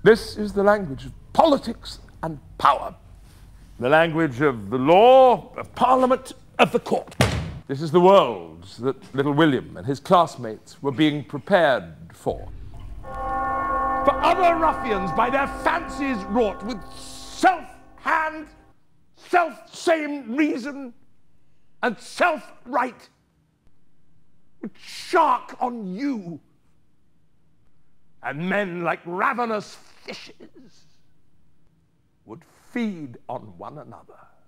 This is the language of politics and power. The language of the law, of Parliament, of the court. This is the world that little William and his classmates were being prepared for. For other ruffians, by their fancies wrought with self-hand, self-same reason, and self-right, would shark on you, and men like ravenous fishes would feed on one another.